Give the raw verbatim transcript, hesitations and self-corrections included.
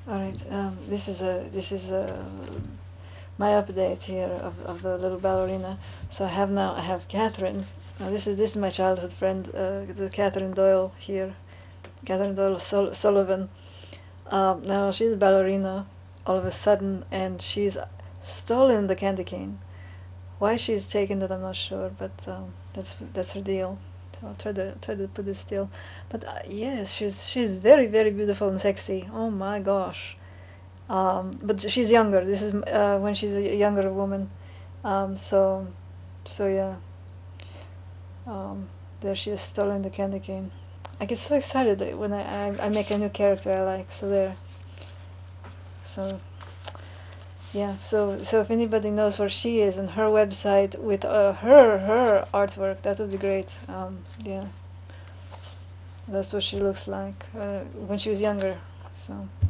All right. Um, this is a this is a my update here of, of the little ballerina. So I have now I have Catherine. Now this is this is my childhood friend, uh, the Catherine Doyle here, Catherine Doyle Sul- Sullivan. Um, now she's a ballerina, all of a sudden, and she's stolen the candy cane. Why she's taken that I'm not sure, but um, that's that's her deal. So I'll try to try to put it still. But uh, yes, she's she's very very beautiful and sexy. Oh my gosh. Um, but she's younger. This is uh, when she's a younger woman. Um, so, so yeah. Um, there she is stolen the candy cane. I get so excited that when I, I I make a new character I like. So there. So yeah. So so if anybody knows where she is and her website with uh, her her artwork, that would be great. Um, yeah. That's what she looks like uh, when she was younger. So.